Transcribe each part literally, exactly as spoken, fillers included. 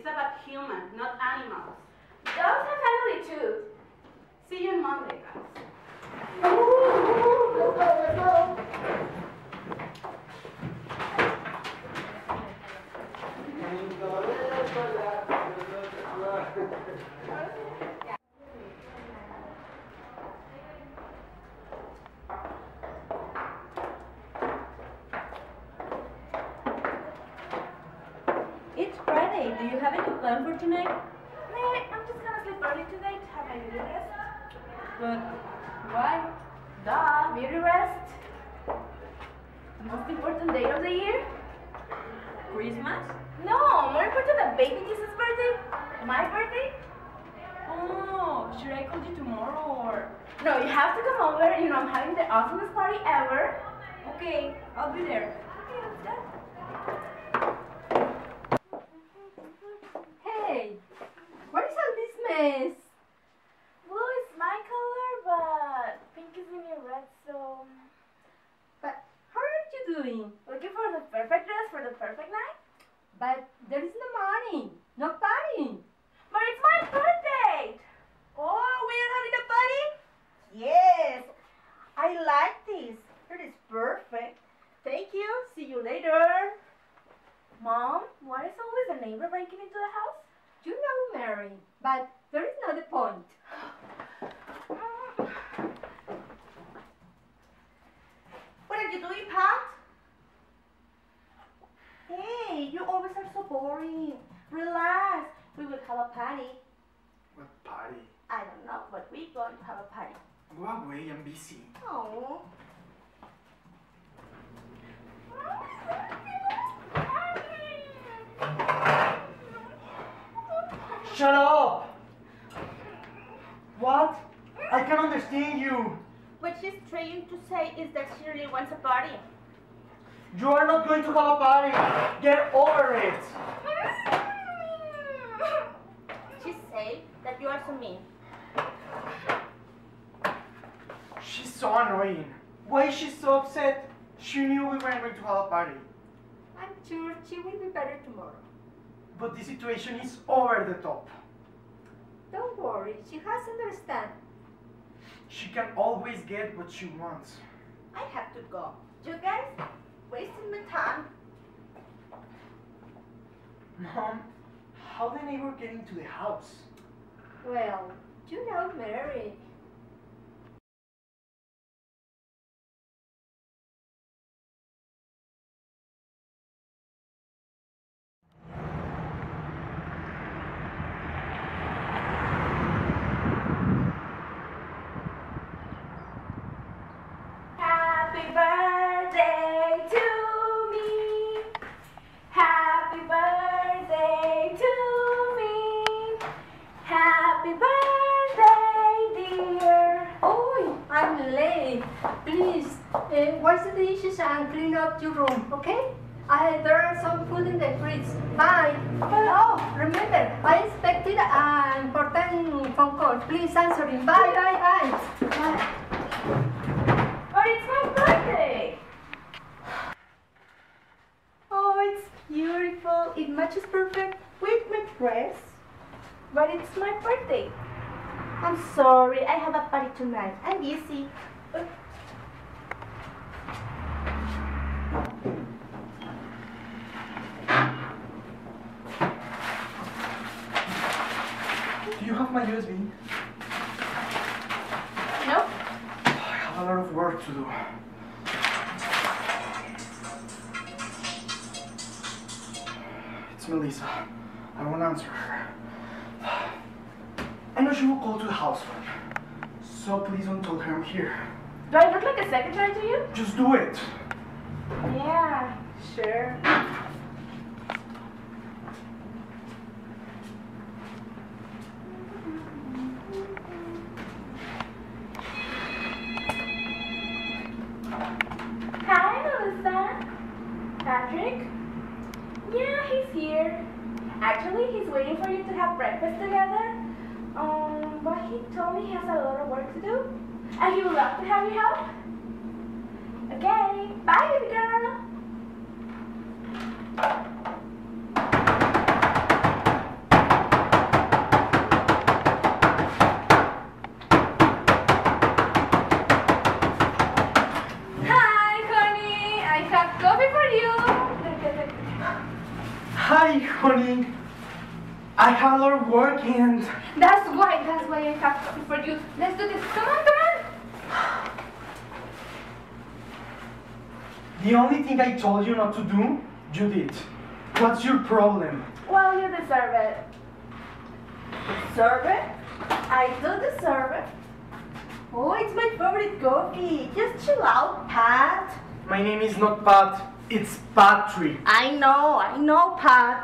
It's about humans, not animals. Dogs have family too. See you on Monday, guys. Let's go, let's go. It's Friday. Do you have any plan for tonight? Nah, I'm just gonna sleep early today to have my beauty rest. But why? Duh, beauty rest. The most important day of the year? Christmas? No, more important than baby Jesus' birthday. My birthday? Oh, should I call you tomorrow or? No, you have to come over. You know, I'm having the awesomest party ever. Okay, I'll be there. Okay, let's go. Hey, what is all this mess? Blue is my color, but pink is in your red, so... But how are you doing? Looking for the perfect dress for the perfect night? But there is no money, no party. But it's my birthday! Oh, we are having a party? Yes, I like this. It is perfect. Thank you. See you later. Mom, why is always a neighbor breaking into the house? You know, Mary, but there is not a point. What are you doing, Pat? Hey, you always are so boring. Relax. We will have a party. What party? I don't know, but we're going to have a party. Go away, I'm busy. Oh. Shut up! What? I can't understand you. What she's trying to say is that she really wants a party. You are not going to have a party. Get over it. She said that you are so mean. She's so annoying. Why is she so upset? She knew we weren't going to have a party. I'm sure she will be better tomorrow. But the situation is over the top. Don't worry, she has understand. She can always get what she wants. I have to go. You guys wasting my time. Mom, how did the neighbor get into the house? Well, you know, Mary. Happy birthday to me. Happy birthday to me. Happy birthday, dear. Oh, I'm late. Please, uh, wash the dishes and clean up your room, okay? I, there are some food in the fridge. Bye. Oh, remember, I expected an important phone call. Please answer it. Bye, bye, bye. Bye. But it's my birthday. Oh, it's beautiful. It matches perfect with my dress. But it's my birthday. I'm sorry, I have a party tonight. I'm busy. Do you have my U S B? Nope. I have a lot of work to do. It's Melissa. I won't answer her. I know she will call to the house phone. So please don't tell her I'm here. Do I look like a secretary to you? Just do it. Yeah, sure. Hi, Melissa. Patrick? Yeah, he's here. Actually, he's waiting for you to have breakfast together. Um, but he told me he has a lot of work to do. And he would love to have you help. Okay, bye, baby girl. Honey, I have a lot of work and... That's why, that's why I have coffee for you. Let's do this. Come on, come on. The only thing I told you not to do, you did. What's your problem? Well, you deserve it. Deserve it? I do deserve it. Oh, it's my favorite coffee. Just chill out, Pat. My name is not Pat, it's Patrick. I know, I know, Pat.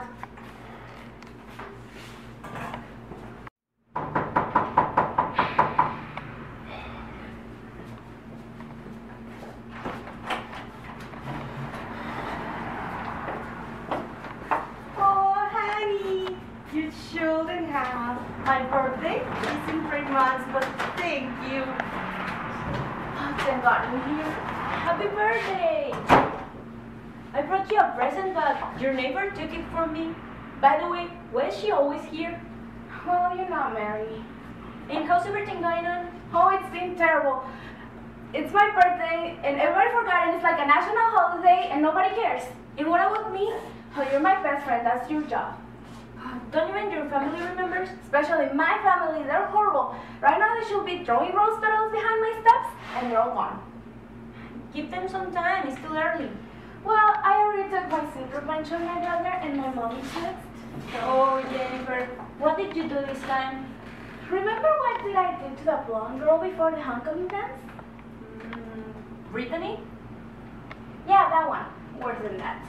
Oh, honey, you shouldn't have. My birthday is in three months, but thank you. Oh, thank God you're here. Happy birthday! I brought you a present, but your neighbor took it from me. By the way, why is she always here? Well, you're not married. And how's everything going on? Oh, it's been terrible. It's my birthday, and everybody forgot, and it's like a national holiday, and nobody cares. And what about me? Oh, you're my best friend. That's your job. Don't even your family remembers? Especially my family. They're horrible. Right now, they should be throwing rose petals behind my steps, and they're all gone. Give them some time, it's still early. Well, I already took my secret bunch of my brother, and my mom is next. Oh, Jennifer, what did you do this time? Remember what did I do to the blonde girl before the homecoming dance? Mm, Brittany? Yeah, that one. Worse than that.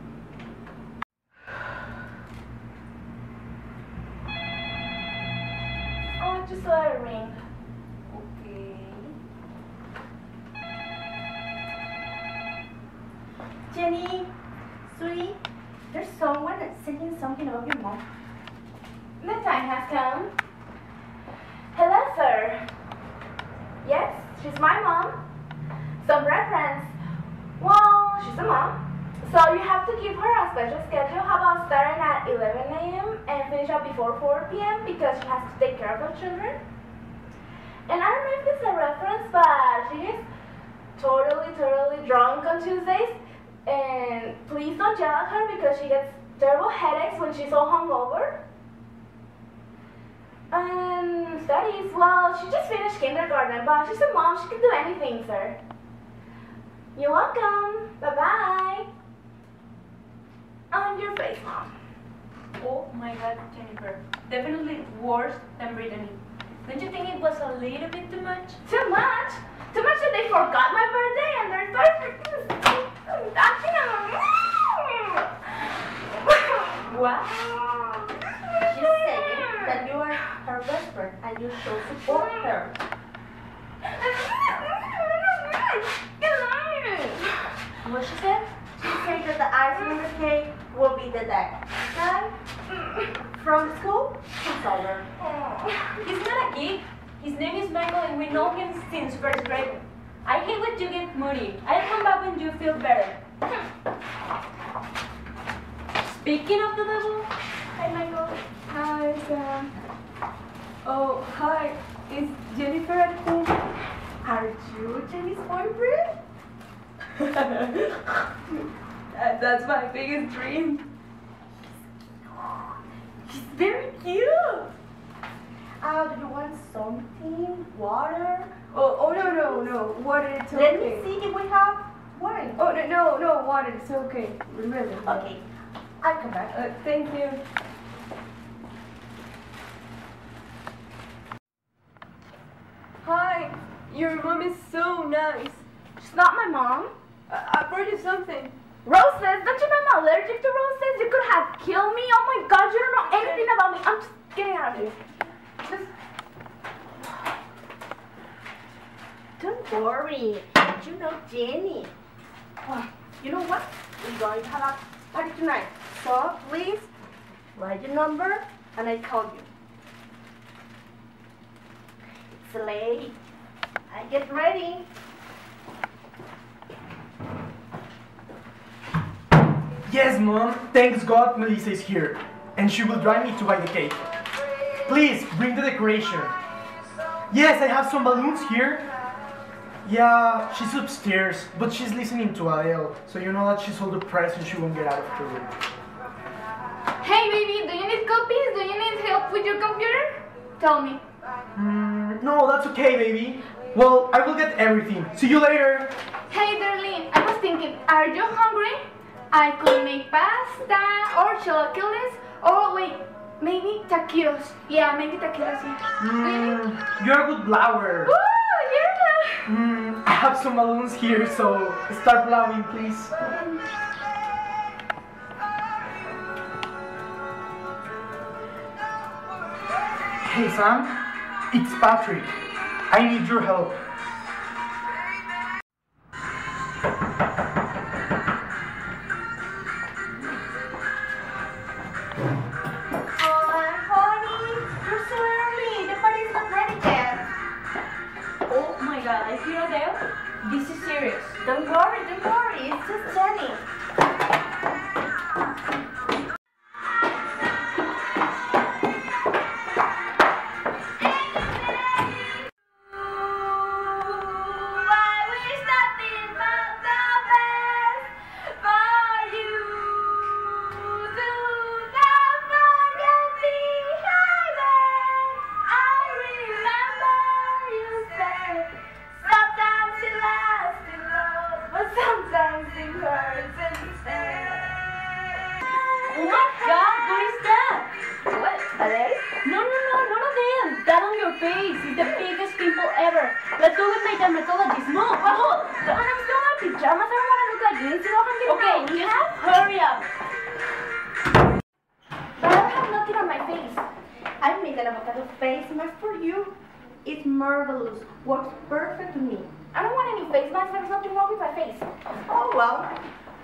Oh, just let it ring. Okay. Jenny, sweetie, there's someone that's saying something about your mom. The time has come. Hello, sir. Yes, she's my mom. Some reference. Well, she's a mom. So you have to give her a special schedule. How about starting at eleven a m and finish up before four p m because she has to take care of her children? And I don't know if this is a reference, but she is totally, totally drunk on Tuesdays. And please don't yell at her because she gets terrible headaches when she's so hungover. And studies, well, she just finished kindergarten, but she's a mom. She can do anything, sir. You're welcome. Bye-bye. On your face, Mom. Oh my God, Jennifer. Definitely worse than Brittany. Don't you think it was a little bit too much? Too much? Too much that they forgot my birthday and they're so freaking acting on What? She's saying that you are her best friend and you should support her. What she said? She said that the icing on the cake will be the next time from school it's over. He's not a geek. His name is Michael and we know him since first grade. I hate when you get moody. I'll come back when you feel better. Speaking of the devil, Hi, Michael. hi Sam. Oh, hi. Is Jennifer at home? Are you Jenny's boyfriend? Uh, That's my biggest dream. She's very cute. Uh, do you want something? Water? Oh, oh no, no, no. Water, it's Let okay. me see if we have wine. Oh, no, no, no, water, it's okay. Remember. Okay, I'll come back. Uh, thank you. Hi, your mom is so nice. She's not my mom. I, I brought you something. Roses? Don't you know I'm allergic to roses? You could have killed me. Oh my God, you don't know anything about me. I'm just getting out of here. Just... Don't worry. You know Jenny. Well, you know what? We're going to have a party tonight. So please write your number and I call you. It's late. I get ready. Yes, Mom. Thanks God Melissa is here. And she will drive me to buy the cake. Please, bring the decoration. Yes, I have some balloons here. Yeah, she's upstairs, but she's listening to Adele. So you know that she's all depressed and she won't get out of her room. Hey baby, do you need copies? Do you need help with your computer? Tell me. Mm, no, that's okay, baby. Well, I will get everything. See you later. Hey darling, I was thinking, are you hungry? I could make pasta or chilaquiles or wait, maybe taquitos. Yeah, maybe taquitos. Yeah. Mm, you're a good blower. Ooh, yeah. Mm, I have some balloons here, so start blowing, please. Hey Sam, it's Patrick. I need your help. Oh my god, I feel Adele. This is serious. Don't worry, don't worry. It's just Jenny. Sometimes it hurts instead. Oh my god, what is that? What? Adele? No, no, no, none of them. That on your face is the biggest pimple ever. Let's go with my dermatologist. Move, move. And I'm still in pajamas. I don't want to look like this. You know how I'm Okay, getting just hurry up. But I don't have nothing on my face. I made an avocado face mask for you. It's marvelous. Works perfect to me. I don't want any face mask. There's nothing wrong with my face. Oh well.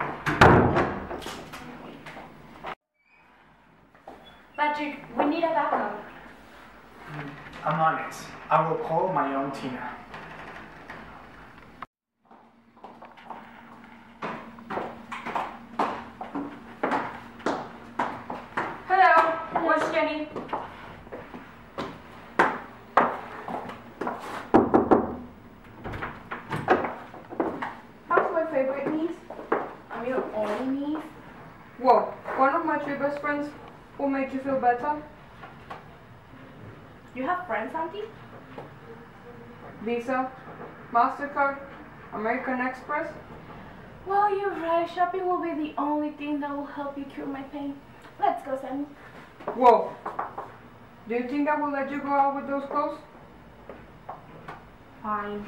Patrick, we need a backup. I'm on it. I will call my own Tina. Hello, where's Jenny? How's my favorite niece? I'm your only niece. Whoa, one of my three best friends will make you feel better. You have friends, Auntie? Visa, MasterCard, American Express. Well, you're right. Shopping will be the only thing that will help you cure my pain. Let's go, Sammy. Whoa. Do you think I will let you go out with those clothes? Fine.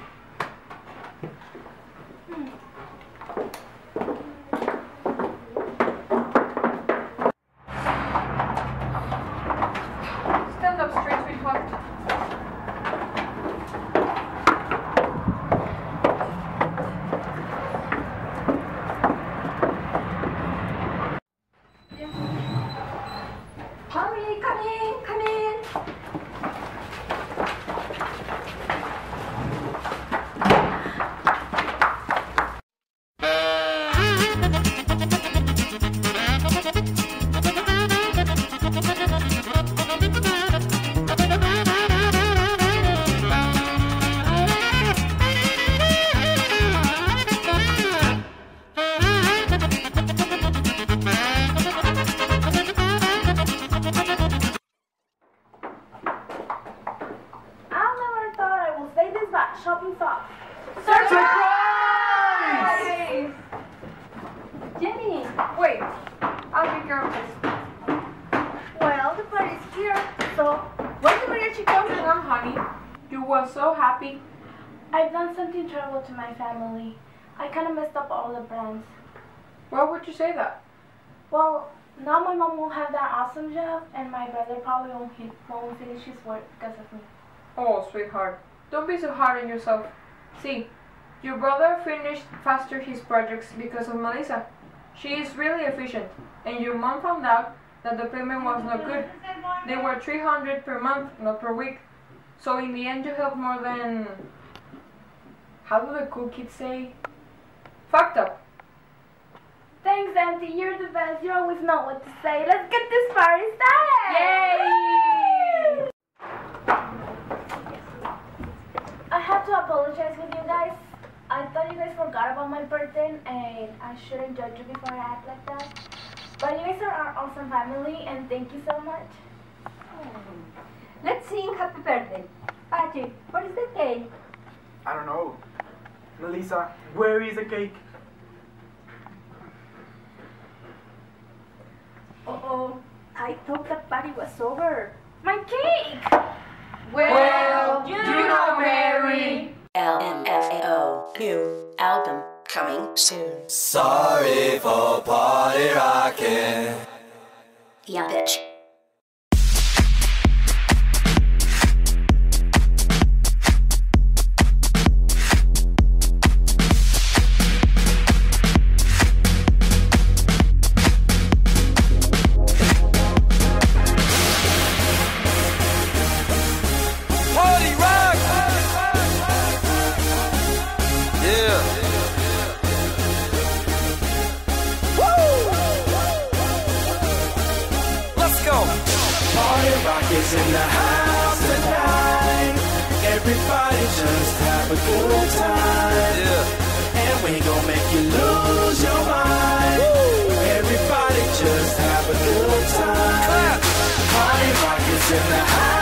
Stand up straight, sweetheart. Hurry, come in, come in. I never thought I would say this, but shopping sucks. Hey! Jenny. Wait, I'll take care of this. Well, the party's here. So, when's the mariachi coming? Come, honey. You were so happy. I've done something terrible to my family. I kind of messed up all the plans. Why would you say that? Well, now my mom won't have that awesome job, and my brother probably won't, he won't finish his work because of me. Oh, sweetheart. Don't be so hard on yourself. See, your brother finished faster his projects because of Melissa. She is really efficient, and your mom found out that the payment was not good. They were three hundred per month, not per week. So in the end you helped more than... How do the cool kids say? Fucked up. Thanks, Auntie. You're the best. You always know what to say. Let's get this party started! Yay! I have to apologize with you guys. I thought you guys forgot about my birthday, and I shouldn't judge you before I act like that. But you guys are our awesome family, and thank you so much. Let's sing happy birthday. Patrick, what is the cake? I don't know. Melissa, where is the cake? Uh-oh. I thought that party was over. My cake! Well, you know, Mary. L M F A O. New album coming soon. Sorry for party rocking. Yeah, bitch. Party rock! Yeah. Woo! Let's go. Party rock is in the house tonight. Everybody just have a good time. Yeah. And we gon' make you lose your mind. Woo! Everybody just have a good time. Clap. Party rock is in the house.